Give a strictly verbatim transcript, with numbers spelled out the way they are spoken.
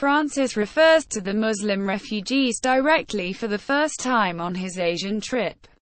Francis refers to the Muslim refugees directly for the first time on his Asian trip.